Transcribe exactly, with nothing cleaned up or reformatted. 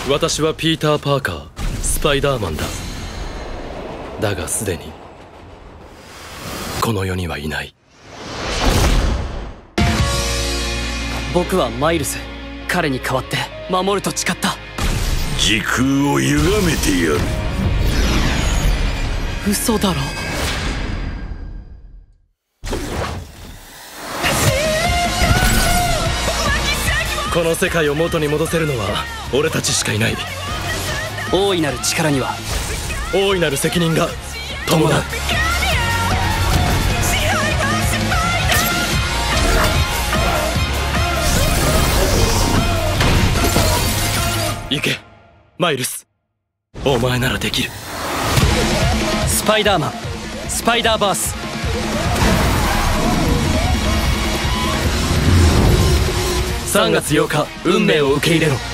私はピーター・パーカー、スパイダーマンだ。だがすでにこの世にはいない。 僕はマイルス。彼に代わって守ると誓った。 時空を歪めてやる。 嘘だろ。 この世界を元に戻せるのは俺たちしかいない。 大いなる力には大いなる責任が伴う。行けマイルス、お前ならできる。 スパイダーマン、スパイダーバース。 さんがつようか、運命を受け入れろ。